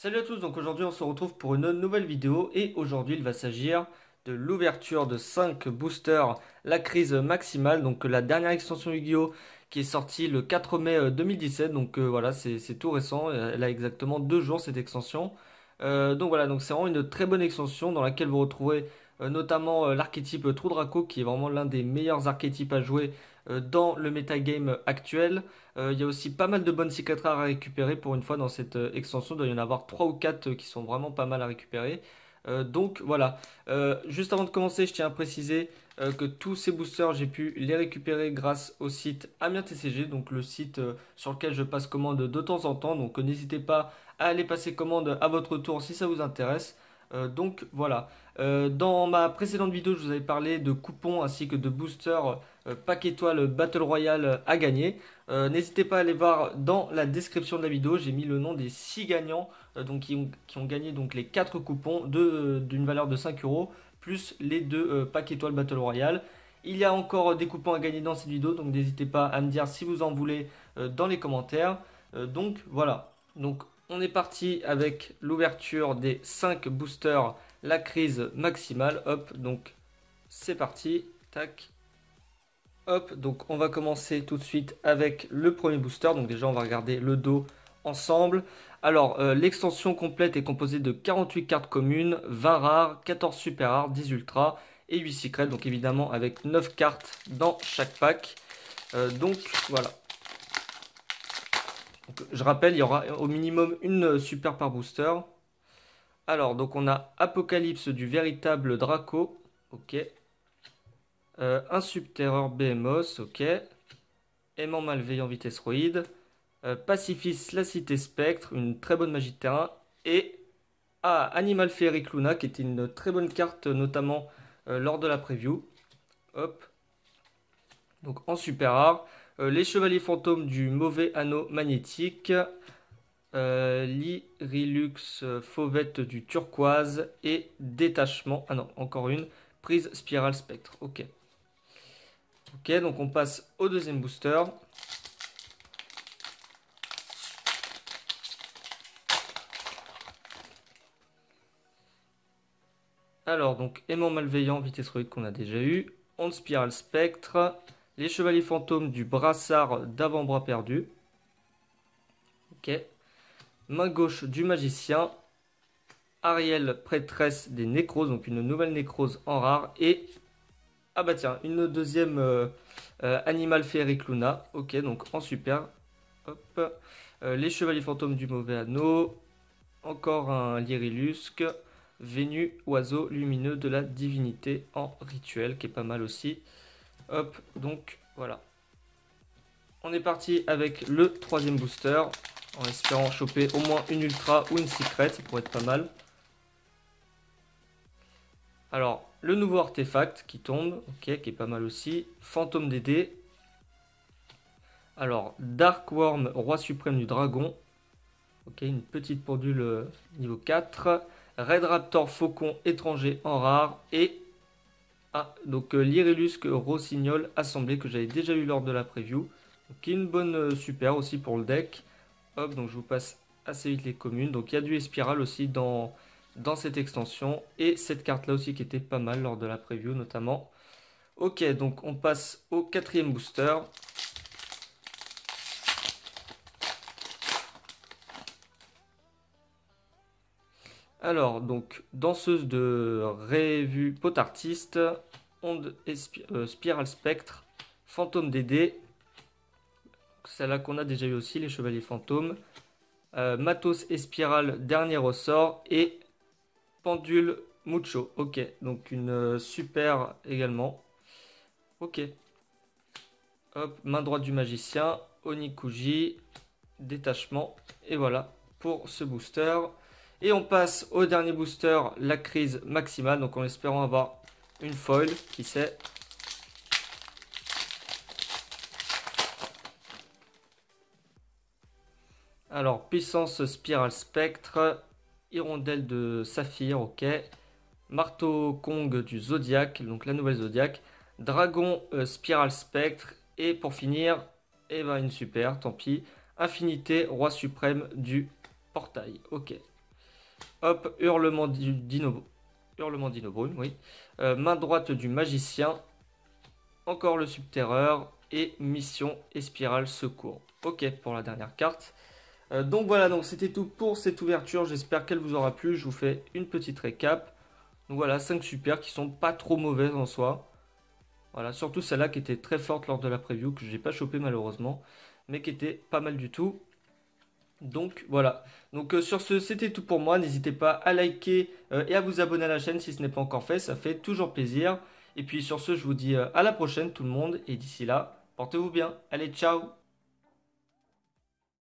Salut à tous, donc aujourd'hui on se retrouve pour une nouvelle vidéo et aujourd'hui il va s'agir de l'ouverture de 5 boosters, la crise maximale, donc la dernière extension Yu-Gi-Oh qui est sortie le 4 mai 2017, donc voilà c'est tout récent, elle a exactement 2 jours cette extension. Donc voilà, donc c'est vraiment une très bonne extension dans laquelle vous retrouverez notamment l'archétype Trou Draco qui est vraiment l'un des meilleurs archétypes à jouer dans le metagame actuel. Il y a aussi pas mal de bonnes cicatrices à récupérer pour une fois dans cette extension. Il doit y en avoir 3 ou 4 qui sont vraiment pas mal à récupérer. Donc voilà. Juste avant de commencer, je tiens à préciser que tous ces boosters, j'ai pu les récupérer grâce au site Amiens TCG, donc le site sur lequel je passe commande de temps en temps. Donc n'hésitez pas à aller passer commande à votre tour si ça vous intéresse. Donc voilà. Dans ma précédente vidéo, je vous avais parlé de coupons ainsi que de boosters pack étoile Battle Royale à gagner. N'hésitez pas à aller voir dans la description de la vidéo, j'ai mis le nom des 6 gagnants donc qui ont gagné donc les 4 coupons d'une valeur de 5 euros plus les 2 packs étoiles Battle Royale. Il y a encore des coupons à gagner dans cette vidéo, donc n'hésitez pas à me dire si vous en voulez dans les commentaires. Donc voilà, donc on est parti avec l'ouverture des 5 boosters, la crise maximale. Hop, donc c'est parti, tac. Hop, donc on va commencer tout de suite avec le premier booster. Donc déjà on va regarder le dos ensemble. Alors l'extension complète est composée de 48 cartes communes, 20 rares, 14 super rares, 10 ultras et 8 secrets. Donc évidemment avec 9 cartes dans chaque pack. Donc voilà. Donc, je rappelle, il y aura au minimum une super par booster. Alors donc on a Apocalypse du véritable Draco. Ok. Un Subterreur Behemoth, ok. Aimant malveillant vitesse roïde. Pacifiste la cité spectre, une très bonne magie de terrain. Et Animal féerique Luna, qui était une très bonne carte, notamment lors de la preview. Hop. Donc en super rare. Les chevaliers fantômes du mauvais anneau magnétique. Lyrilux fauvette du turquoise. Et détachement. Ah non, encore une. Prise spirale spectre. Ok. Ok, donc on passe au deuxième booster. Alors, donc, aimant malveillant, vitesse héroïque qu'on a déjà eu. Onde spirale spectre. Les chevaliers fantômes du brassard d'avant-bras perdu. Ok. Main gauche du magicien. Ariel, prêtresse des nécroses, donc une nouvelle nécrose en rare. Et, ah bah tiens, une deuxième animal féerique Luna. Ok, donc en super. Hop. Les chevaliers fantômes du mauvais anneau. Encore un Lyrilusque. Vénu, oiseau lumineux de la divinité en rituel, qui est pas mal aussi. Hop, donc voilà. On est parti avec le troisième booster, en espérant choper au moins une ultra ou une secret, ça pourrait être pas mal. Alors, le nouveau artefact qui tombe, ok, qui est pas mal aussi. Fantôme des dés. Alors, Dark Worm, roi suprême du dragon. Ok, une petite pendule niveau 4. Red Raptor, faucon étranger en rare. Et donc l'Irelusque Rossignol assemblé que j'avais déjà eu lors de la preview. Donc une bonne super aussi pour le deck. Hop, donc je vous passe assez vite les communes. Donc il y a du Espiral aussi dans cette extension. Et cette carte là aussi qui était pas mal lors de la preview notamment. Ok, donc on passe au quatrième booster. Alors, donc, danseuse de Révu Potartiste, onde Spiral Spectre, fantôme des dés, celle-là qu'on a déjà eu aussi, les chevaliers fantômes, Matos et Spirale, dernier ressort, et Pendule Mucho. Ok, donc une super également. Ok. Hop, main droite du magicien, Onikuji, détachement, et voilà pour ce booster. Et on passe au dernier booster, la crise maximale. Donc en espérant avoir une foil, qui sait. Alors, puissance spirale spectre, hirondelle de saphir, ok. Marteau Kong du zodiaque, donc la nouvelle zodiaque. Dragon spirale spectre. Et pour finir, eh ben une super, tant pis. Infinité, roi suprême du portail, ok. Hop, hurlement d'Inobrune, oui. Main droite du magicien. Encore le subterreur. Et mission et spirale secours. Ok pour la dernière carte. Donc voilà, donc c'était tout pour cette ouverture. J'espère qu'elle vous aura plu. Je vous fais une petite récap. Donc voilà, 5 super qui sont pas trop mauvaises en soi. Voilà, surtout celle-là qui était très forte lors de la preview, que j'ai pas chopé malheureusement, mais qui était pas mal du tout. Donc voilà. Donc sur ce, c'était tout pour moi. N'hésitez pas à liker et à vous abonner à la chaîne si ce n'est pas encore fait. Ça fait toujours plaisir. Et puis sur ce, je vous dis à la prochaine tout le monde. Et d'ici là, portez-vous bien. Allez, ciao!